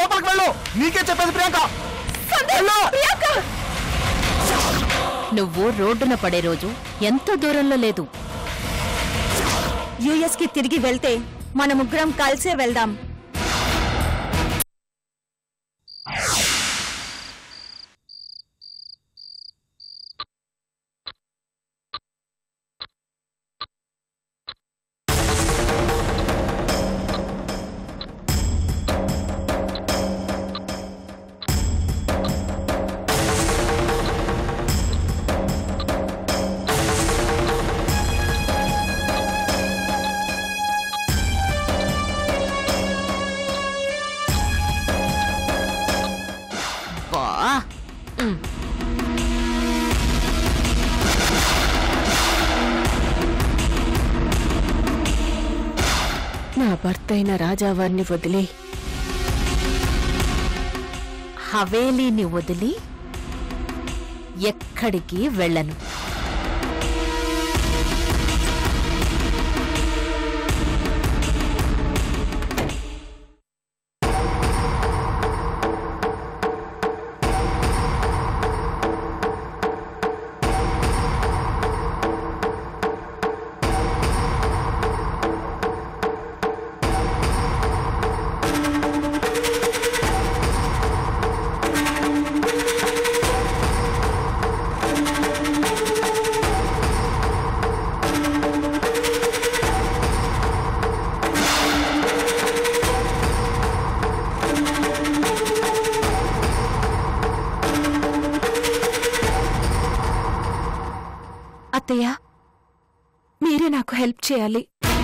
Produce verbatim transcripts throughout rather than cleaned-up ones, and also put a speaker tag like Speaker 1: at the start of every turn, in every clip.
Speaker 1: లోపలికి వెళ్ళు. నీకే చెప్పేది ప్రియాంక.
Speaker 2: నువ్వు రోడ్డున పడే రోజు ఎంతో దూరంలో లేదు.
Speaker 3: యుఎస్ కి తిరిగి వెళ్తే మన ముగ్గురం కలిసే వెళ్దాం.
Speaker 2: నా భర్తైన రాజావారిని వదిలి, హవేలీని వదిలి ఎక్కడికి వెళ్ళను.
Speaker 3: అత్తయ్య, మీరే నాకు హెల్ప్ చేయాలి.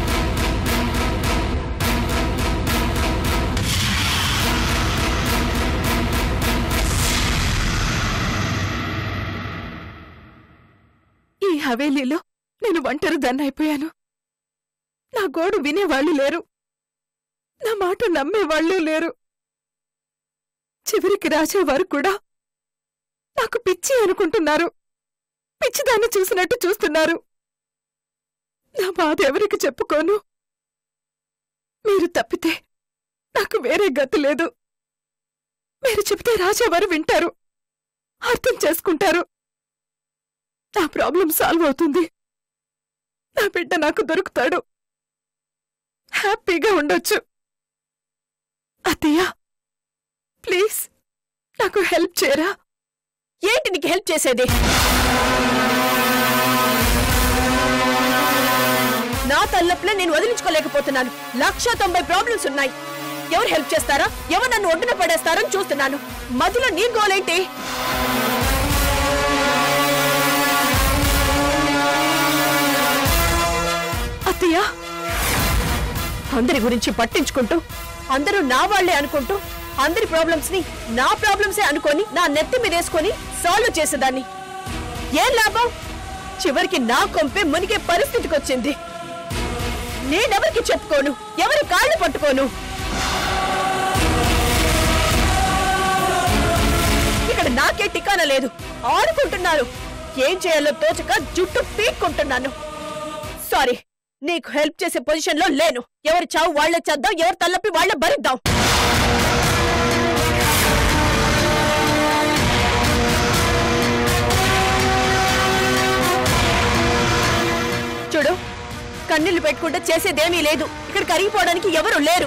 Speaker 3: ఈ హవేలీలో నేను ఒంటరి దాన్నైపోయాను. నా గోడు వినేవాళ్లు లేరు, నా మాట నమ్మేవాళ్లు లేరు. చివరికి రాజావారు కూడా నాకు పిచ్చి అనుకుంటున్నారు, పిచ్చిదాన్ని చూసినట్టు చూస్తున్నారు. నా బాధ ఎవరికి చెప్పుకోను. మీరు తప్పితే నాకు వేరే గతి లేదు. మీరు చెప్తే రాజావారు వింటారు, అర్థం చేసుకుంటారు. నా ప్రాబ్లం సాల్వ్ అవుతుంది. నా బిడ్డ నాకు దొరుకుతాడు, హ్యాపీగా ఉండొచ్చు. అత్తయ్య, ప్లీజ్ నాకు హెల్ప్ చేయరా? ఏంటి నీకు హెల్ప్ చేసేది? నా తల్లప్పులే నేను వదిలించుకోలేకపోతున్నాను. లక్ష తొంభై ప్రాబ్లమ్స్ ఉన్నాయి. ఎవరు హెల్ప్ చేస్తారా, ఎవరు నన్ను ఒడ్డున పడేస్తారని చూస్తున్నాను. మధ్యలో నీ గోలేంటి? అత్తయ్య, అందరి గురించి పట్టించుకుంటూ, అందరూ నా వాళ్లే అనుకుంటూ, అందరి ప్రాబ్లమ్స్ ని నా ప్రాబ్లమ్సే అనుకొని నా నెత్తి మీదేసుకొని సాల్వ్ చేసేదాన్ని. ఏం లాభం? చివరికి నా కొంపే మునిగే పరిస్థితికి వచ్చింది. నేనెవరికి చెప్పుకోను, ఎవరి కాళ్ళు పట్టుకోను. ఇక్కడ నాకే టికానా లేదు. ఆడుకుంటున్నారు. ఏం చేయాలో తోచక జుట్టు పీక్కుంటున్నాను. సారీ, నీకు హెల్ప్ చేసే పొజిషన్ లో లేను. ఎవరి చావు వాళ్లే చేద్దాం, ఎవరి తలపి వాళ్లే భరిద్దాం. చూడు, కన్నీళ్లు పెట్టుకుంటే చేసేదేమీ లేదు. ఇక్కడ కరిగిపోవడానికి ఎవరు లేరు.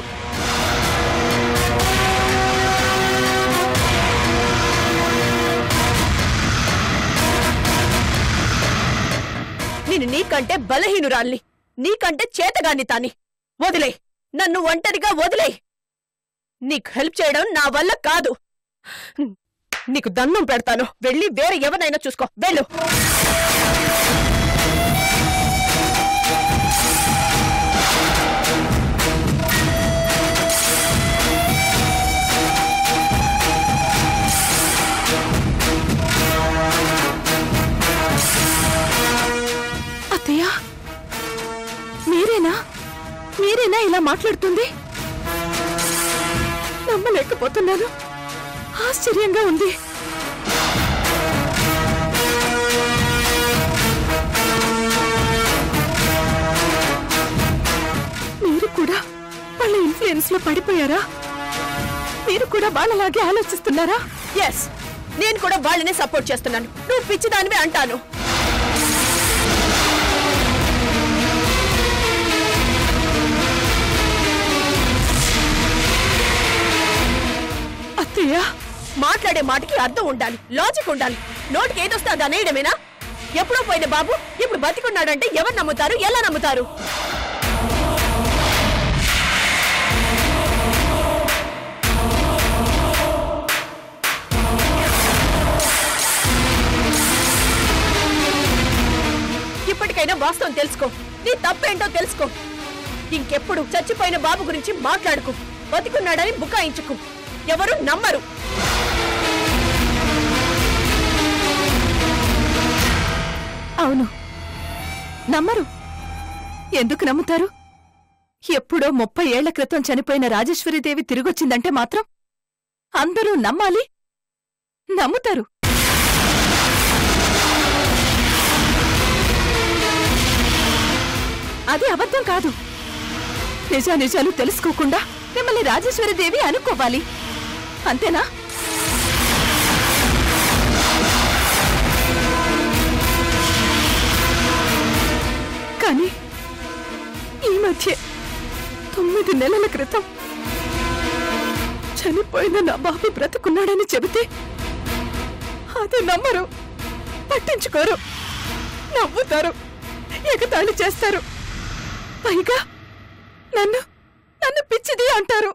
Speaker 3: నేను నీకంటే బలహీనురాల్ని, నీకంటే చేతగాని తాని. వదిలే, నన్ను ఒంటరిగా వదిలే. నీకు హెల్ప్ చేయడం నా వల్ల కాదు. నీకు దండం పెడతాను. వెళ్ళి వేరే ఎవరినైనా చూసుకో, వెళ్ళు. అత్తయ్య, మీరేనా మీరేనా ఇలా మాట్లాడుతుంది? నమ్మలేకపోతున్నాను. ఆశ్చర్యంగా ఉంది. మీరు కూడా వాళ్ళ ఇన్ఫ్లుయెన్స్ లో పడిపోయారా? మీరు కూడా వాళ్ళలాగే ఆలోచిస్తున్నారా? ఎస్, నేను కూడా వాళ్ళనే సపోర్ట్ చేస్తున్నాను. నువ్వు పిచ్చిదానివే అంటాను. అత్తయ్య, మాట్లాడే మాటకి అర్థం ఉండాలి, లాజిక్ ఉండాలి. నోటికి ఏదొస్తే అది అనేయడమేనా? ఎప్పుడో పోయిన బాబు ఇప్పుడు బతికున్నాడంటే ఎవరు నమ్ముతారు, ఎలా నమ్ముతారు? ఇప్పటికైనా వాస్తవం తెలుసుకో, నీ తప్పేంటో తెలుసుకో. ఇంకెప్పుడు చచ్చిపోయిన బాబు గురించి మాట్లాడుకు, బతికున్నాడని బుకాయించుకు. ఎవరు నమ్మరు.
Speaker 2: అవును, నమ్మరు. ఎందుకు నమ్ముతారు? ఎప్పుడో ముప్పై ఏళ్ల క్రితం చనిపోయిన రాజేశ్వరీదేవి తిరిగొచ్చిందంటే మాత్రం అందరూ నమ్మాలి, నమ్ముతారు. అది అబద్ధం కాదు. నిజానిజాలు తెలుసుకోకుండా మిమ్మల్ని రాజేశ్వరీదేవి అనుకోవాలి, అంతేనా? కానీ ఈ మధ్య తొమ్మిది నెలల క్రితం చనిపోయిన నా బాబు బ్రతుకున్నాడని చెబితే అది నమ్మరు, పట్టించుకోరు, నవ్వుతారు, ఎగతాళి చేస్తారు. పైగా నన్ను నన్ను పిచ్చిది అంటారు.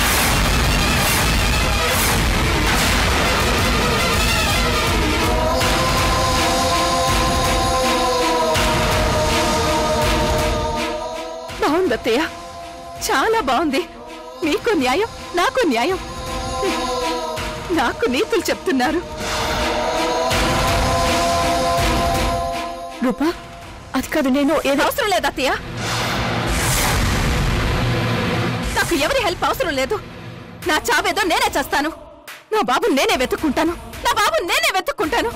Speaker 2: బాగుంది అత్తయ్య, చాలా బాగుంది. మీకు న్యాయం, నాకు న్యాయం. నాకు నీతులు చెప్తున్నారు. రూపా, అది కాదు, నేను ఏదో అవసరం లేదు అత్తయ్య. నాకు ఎవరి హెల్ప్ అవసరం లేదు. నా చావేదో నేనే చేస్తాను. నా బాబు నేనే వెతుక్కుంటాను. నా బాబు నేనే వెతుక్కుంటాను.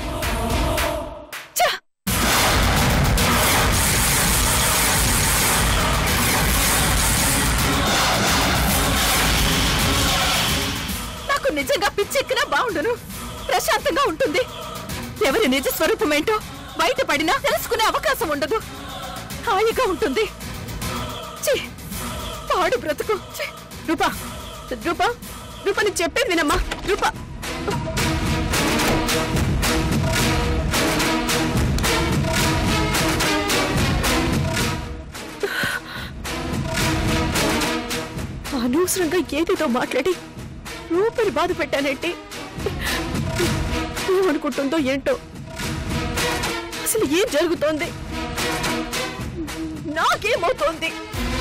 Speaker 2: నాకు నిజంగా పిచ్చెక్కినా బాగుండును, ప్రశాంతంగా ఉంటుంది. ఎవరి నిజ స్వరూపమేంటో బయటపడినా తెలుసుకునే అవకాశం ఉండదు. హాయిగా ఉంటుంది. పాడు బ్రతుకు. రూపా, రూపా, రూపా, నేను చెప్పేది వినమ్మా. రూపా, అనవసరంగా ఏదేదో మాట్లాడి రూపని బాధ పెట్టానంటే ఏమనుకుంటుందో ఏంటో. అసలు ఏం జరుగుతోంది, నాకేమవుతోంది?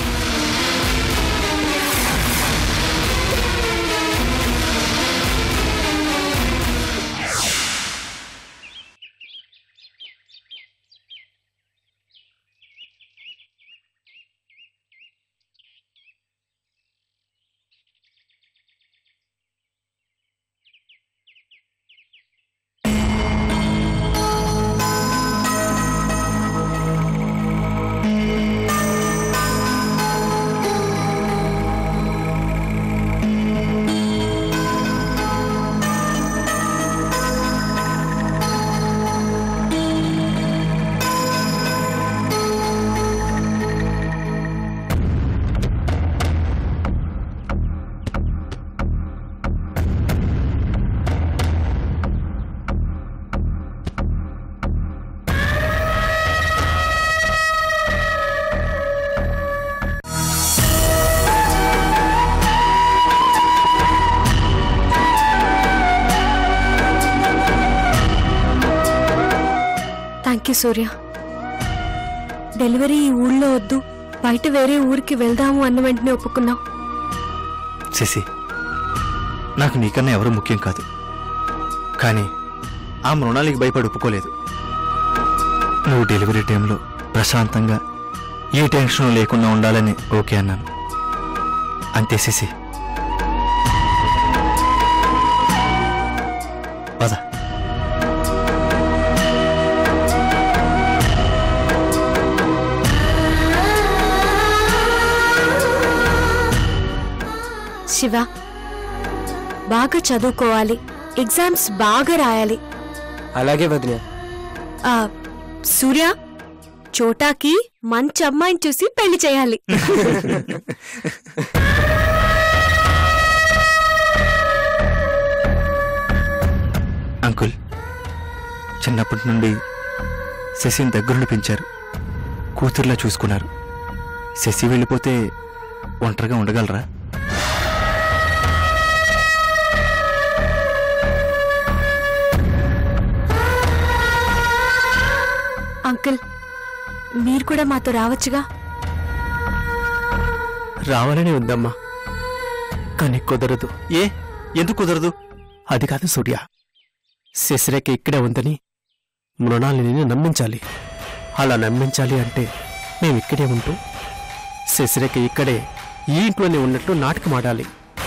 Speaker 4: సూర్య, డెలివరీ ఈ ఊళ్ళో వద్దు, బయట వేరే ఊరికి వెళ్దాము అన్న వెంటనే ఒప్పుకున్నావు.
Speaker 1: శశి, నాకు నీకన్నా ఎవరు ముఖ్యం కాదు, కానీ ఆ మృణాలికి భయపడి ఒప్పుకోలేదు. నువ్వు డెలివరీ టైంలో ప్రశాంతంగా ఏ టెన్షన్ లేకుండా ఉండాలని ఓకే అన్నాను, అంతే శశి. పద.
Speaker 4: శివ, బాగా చదువుకోవాలి, ఎగ్జామ్స్ బాగా రాయాలి.
Speaker 5: అలాగే వదిన.
Speaker 4: ఆ, సూర్య, చోటాకి మంచి అమ్మాయిని చూసి పెళ్లి చేయాలి.
Speaker 1: అంకుల్, చిన్నప్పటి నుండి శశిని దగ్గరుండి పెంచారు, కూతురులా చూసుకున్నారు. శశి వెళ్ళిపోతే ఒంటరిగా ఉండగలరా?
Speaker 4: అంకుల్, మీరు కూడా మాతో రావచ్చుగా.
Speaker 5: రావాలని ఉందమ్మా, కానీ కుదరదు.
Speaker 1: ఏ ఎందుకు కుదరదు?
Speaker 5: అది కాదు సూర్య, శశిరేఖ ఇక్కడే ఉందని మృణాలిని నమ్మించాలి. అలా నమ్మించాలి అంటే మేమిక్కడే ఉంటూ శశిరేఖ ఇక్కడే ఈ ఇంట్లోనే ఉన్నట్లు నాటకం ఆడాలి.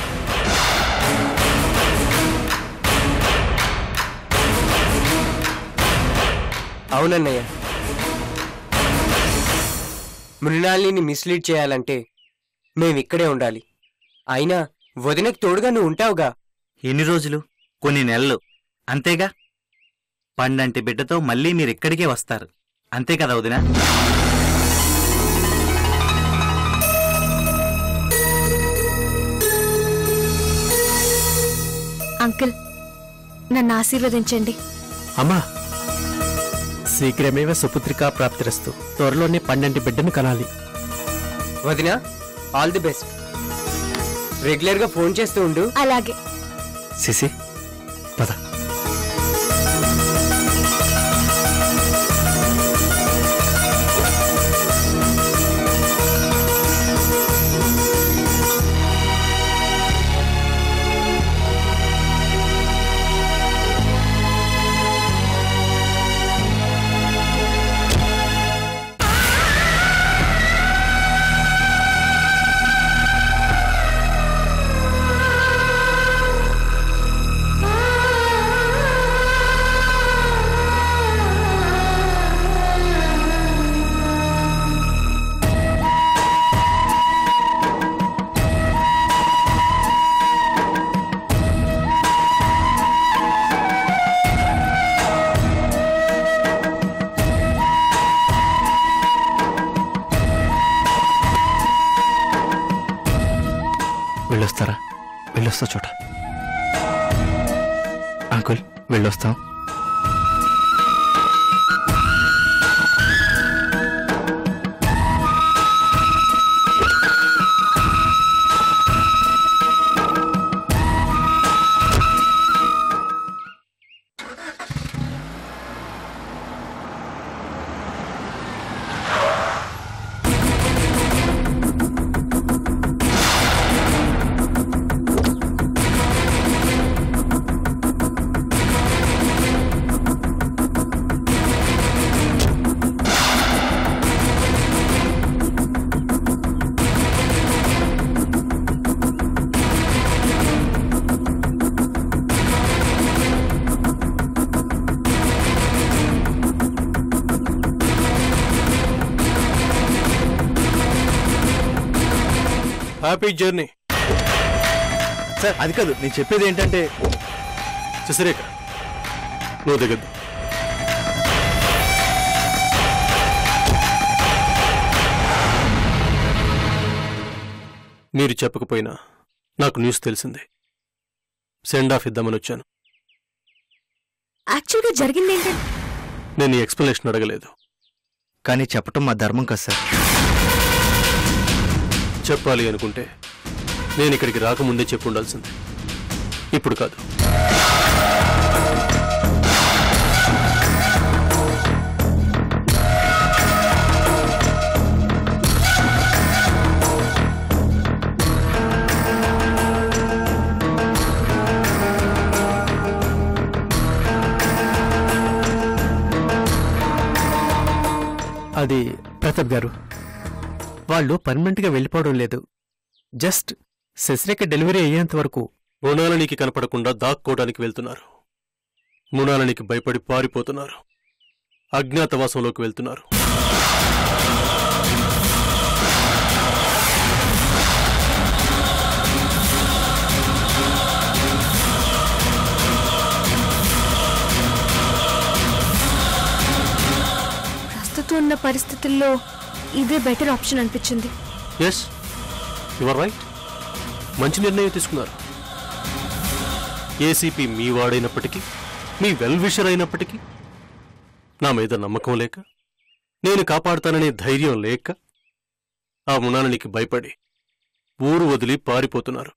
Speaker 6: అవునన్నయ్య, మృణాలిని మిస్లీడ్ చేయాలంటే మేమిక్కడే ఉండాలి. అయినా వదినకు తోడుగా నువ్వు ఉంటావుగా.
Speaker 7: ఎన్ని రోజులు? కొన్ని నెలలు అంతేగా. పండంటి బిడ్డతో మళ్ళీ మీరిక్కడికే వస్తారు, అంతే కదా వదినా?
Speaker 4: అంకుల్, నన్ను ఆశీర్వదించండి.
Speaker 5: అమ్మా, శీఘ్రమేవ సుపుత్రికా ప్రాప్తిరస్తు. త్వరలోనే పన్నెండు బిడ్డను కనాలి.
Speaker 6: వదినా, ఆల్ ది బెస్ట్. రెగ్యులర్ గా ఫోన్ చేస్తూ ఉండు.
Speaker 4: అలాగే.
Speaker 1: శశి, పద. వెళ్ళొస్తారా? వెళ్ళొస్తా చోట. అంకుల్, వెళ్ళొస్తాం.
Speaker 5: Happy journey.
Speaker 1: సార్, అది కాదు, నేను చెప్పేది ఏంటంటే,
Speaker 5: శశిరేఖ, నువ్వు దిగద్దు. మీరు చెప్పకపోయినా నాకు న్యూస్ తెలిసింది. సెండ్ ఆఫ్ ఇద్దామని వచ్చాను.
Speaker 4: యాక్చువల్గా జరిగింది ఏంటంటే,
Speaker 5: నేను ఈ ఎక్స్ప్లెనేషన్ అడగలేదు.
Speaker 1: కానీ చెప్పటం మా ధర్మం కదా సార్.
Speaker 5: చెప్పాలి అనుకుంటే నేను ఇక్కడికి రాకముందే చెప్పు ఉండాల్సింది, ఇప్పుడు కాదు. అది ప్రతాప్ గారు, వాళ్ళు పర్మనెంట్గా వెళ్ళిపోవడం లేదు. జస్ట్ శశిరేఖ డెలివరీ అయ్యేంత వరకు మృణాలినికి కనపడకుండా దాక్కోవడానికి వెళ్తున్నారు. మృణాలినికి భయపడి పారిపోతున్నారు. అజ్ఞాతవాసంలోకి వెళ్తున్నారు.
Speaker 4: చూస్తున్న పరిస్థితుల్లో ఇదే బెటర్ ఆప్షన్ అనిపించింది.
Speaker 5: Yes you are right. మంచి నిర్ణయం తీసుకున్నారు. ఏసీపీ మీ వాడైనప్పటికీ, మీ వెల్ విషర్ అయినప్పటికీ, నా మీద నమ్మకం లేక, నేను కాపాడుతాననే ధైర్యం లేక ఆ మృణాలినికి భయపడి ఊరు వదిలి పారిపోతున్నారు.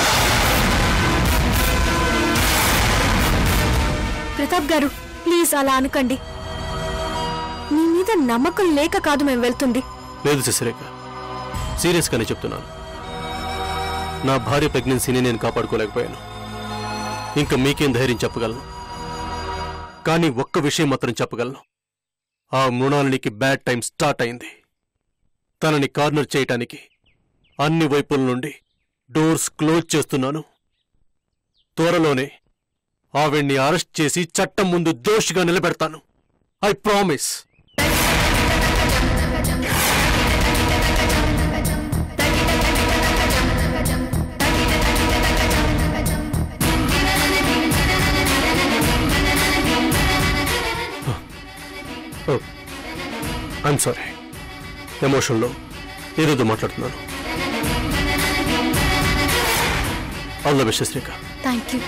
Speaker 4: ప్రతాప్ గారు, ప్లీజ్ అలా అనకండి. మీ మీద నమ్మకం లేక కాదు మేము వెళ్తుంది.
Speaker 5: లేదు శశిరేఖ, సీరియస్గానే చెప్తున్నాను. నా భార్య ప్రెగ్నెన్సీని నేను కాపాడుకోలేకపోయాను. ఇంకా మీకేం ధైర్యం చెప్పగలను? కానీ ఒక్క విషయం మాత్రం చెప్పగలను. ఆ మృణాలినికి బ్యాడ్ టైం స్టార్ట్ అయింది. తనని కార్నర్ చేయటానికి అన్ని వైపుల నుండి డోర్స్ క్లోజ్ చేస్తున్నాను. త్వరలోనే ఆవిడ్ని అరెస్ట్ చేసి చట్టం ముందు దోషిగా నిలబెడతాను. I promise. ఐఎమ్ సారీ, ఎమోషన్లో ఏదేదో మాట్లాడుతున్నాను. All the best Shashirekha.
Speaker 4: Thank you.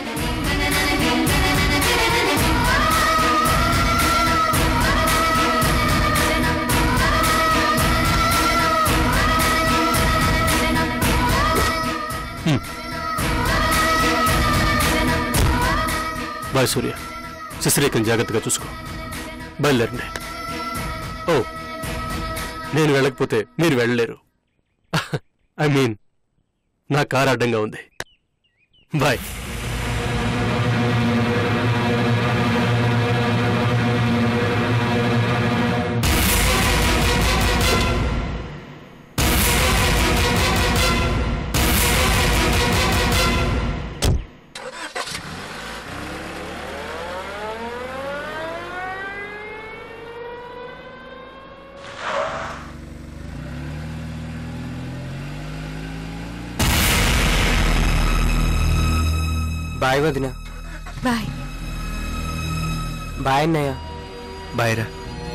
Speaker 5: Bye Surya. శశిరేఖను జాగ్రత్తగా చూసుకో. బయలుదేరండి. ఓ, నేను వెళ్ళకపోతే మీరు వెళ్ళలేరు. ఐ మీన్ నా కారు అడ్డంగా ఉంది. బాయ్.
Speaker 6: బాయ్ వదిన.
Speaker 4: బాయ్.
Speaker 6: బాయ్ అన్నయ్య.
Speaker 7: బాయ్ రా.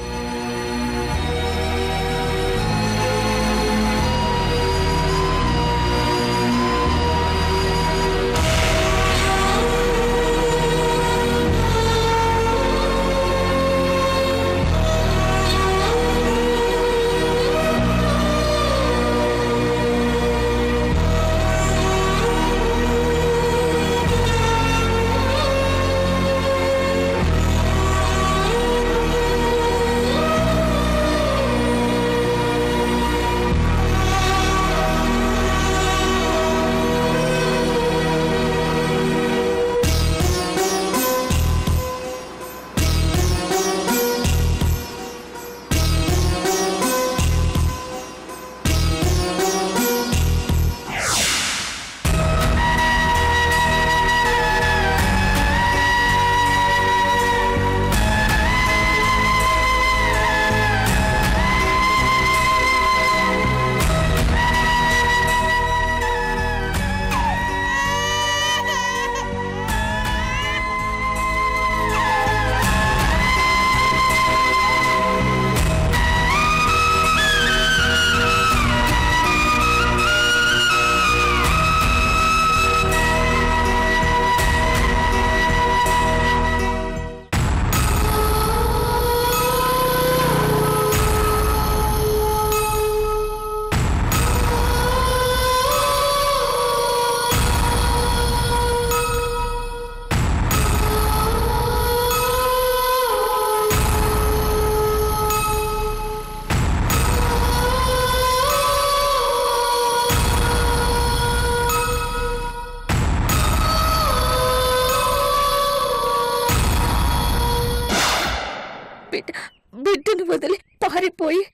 Speaker 2: బిడ్డను వదిలి పారిపోయి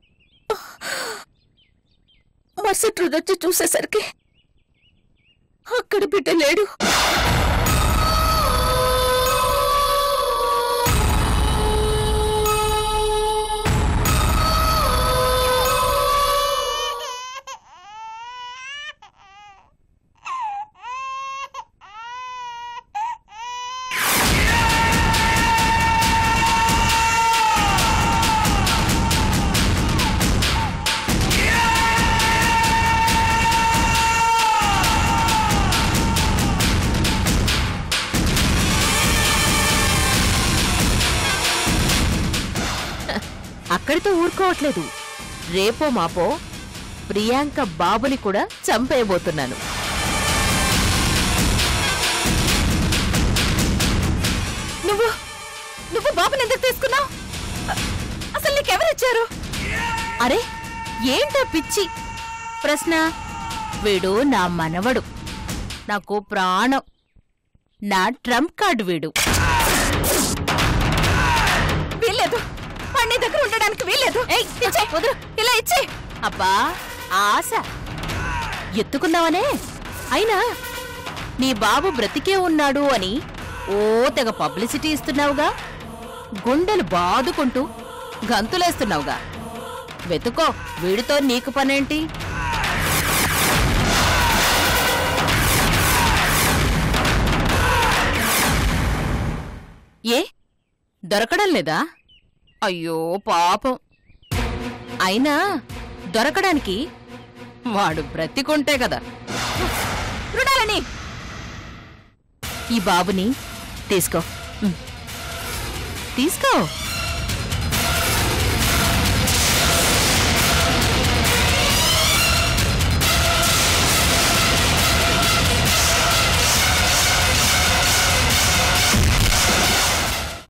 Speaker 2: మరుసటి రోజు వచ్చి చూసేసరికి అక్కడ బిడ్డ లేడు. అక్కడితో ఊరుకోవట్లేదు. రేపో మాపో ప్రియాంక బాబుని కూడా చంపేయబోతున్నాను. నువ్వు నువ్వు బాబుని ఎందుకు తీసుకున్నావు? అసలు నీకెవరిచ్చారు? అరే ఏంటా పిచ్చి ప్రశ్న? వీడు నా మనవడు, నాకు ప్రాణం, నా ట్రంప్ కార్డు వీడు. వీల్లేదు, నీ దగ్గర ఉండడానికి వీల్లేదు. ఇలా ఇచ్చే. అబ్బా ఆశ ఎత్తుకున్నావనే. అయినా నీ బాబు బ్రతికే ఉన్నాడు అని ఓ తెగ పబ్లిసిటీ ఇస్తున్నావుగా, గుండెలు బాదుకుంటూ గంతులేస్తున్నావుగా. వెతుకో, వీడితో నీకు పనేంటి? ఏ దొరకడం లేదా? అయ్యో పాపం. అయినా దొరకడానికి వాడు బ్రతికుంటే కదా. మృణాలని, ఈ బాబుని తీసుకో, తీసుకో.